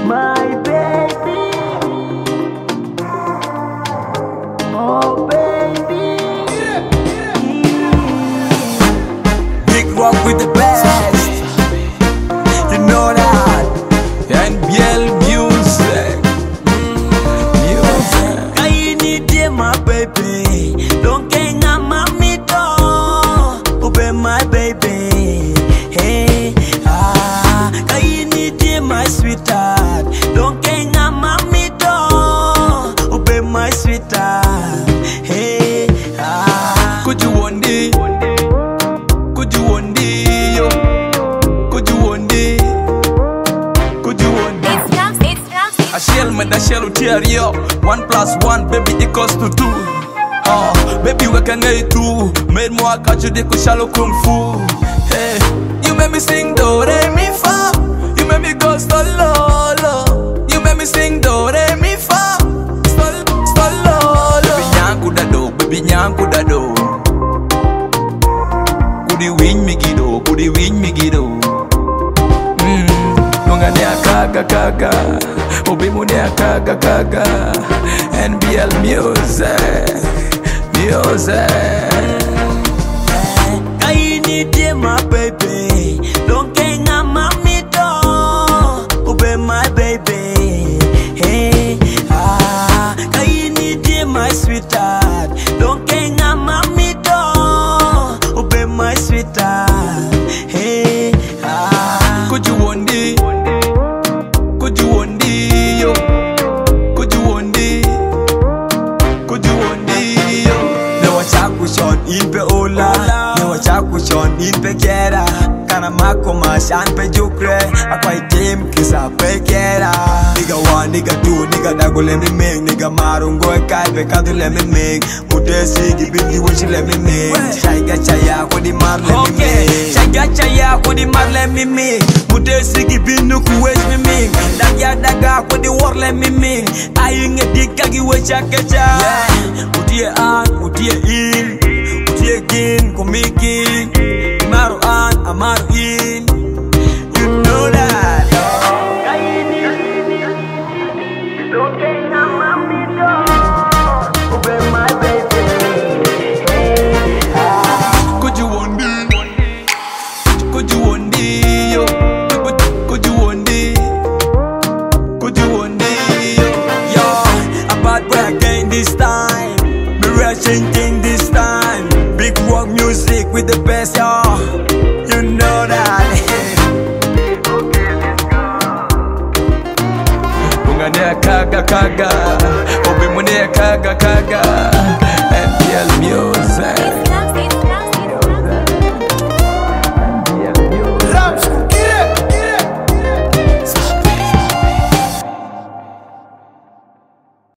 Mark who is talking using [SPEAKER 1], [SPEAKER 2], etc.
[SPEAKER 1] my baby. Oh baby.
[SPEAKER 2] Big rock with the best. You know that. NBL music. Music.
[SPEAKER 1] I need you, my baby. Don't get on my door. Open my baby. Hey, I need you, my sweetheart. Don't get on my door. Open my sweetheart. Hey,
[SPEAKER 2] Could you one day? Could you one day? Yo? Could you one day? Could you one day? I shall me, I shall tear you up. 1 + 1, baby, equals to 2. Baby, we can get two. Made more catch you, they could shallow kung fu. Hey, you made me sing do re mi fa. You made me go stolo. You made me sing do re mi fa. Stolo. Baby, nyanku da do, baby, nyanku da do. Could you win me gido? Could you win me gido? Nungane Kaga Kaga, Obimune Kaga Kaga, NBL music, music.
[SPEAKER 1] I need you, my baby. Don't get on my door. Open my baby. Hey, I need you, my sweetheart. Don't get on my door. Open my sweetheart. Hey,
[SPEAKER 2] Could you one day? Could you one day? Yo? Could you one day? Could you one day? Yo?
[SPEAKER 3] Newa chaku shon in pe ola, newa chaku shon in pe kera. Kana mako mashan pe jukre, akwai team kisa pe kera. Nigga 1, nigga 2, nigga dago let me make, nigga marungo e kai pe kadu let me make. Mutesi di bindi wuchi let me make. Chaya chaya ko di mar let me make. Chaya chaya ko di mar let me make. Mutesi di bindu ku wech me make. Daga ko di war let me make. Ayinge dikagi wecha kecha. Utie an, utie in, utie kin, komiki. Amaru an, amaru in. You know that.
[SPEAKER 1] don't get on my door. Open my baby.
[SPEAKER 2] Could you one day? Could you one day? Yo? Could you one day? Could you one day?
[SPEAKER 3] Yo, a bad boy again this time. Miray changing this time. Big rock music with the best, yo. You know that.
[SPEAKER 2] Nungane Kaga Kaga, Obimune Kaga Kaga.